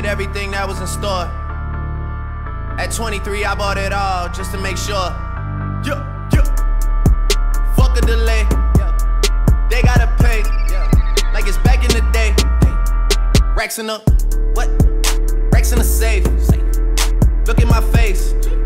everything that was in store. At 23, I bought it all just to make sure. Fuck a delay. They gotta pay. Like it's back in the day. Racks in the, what? Racks in the safe. Look at my face.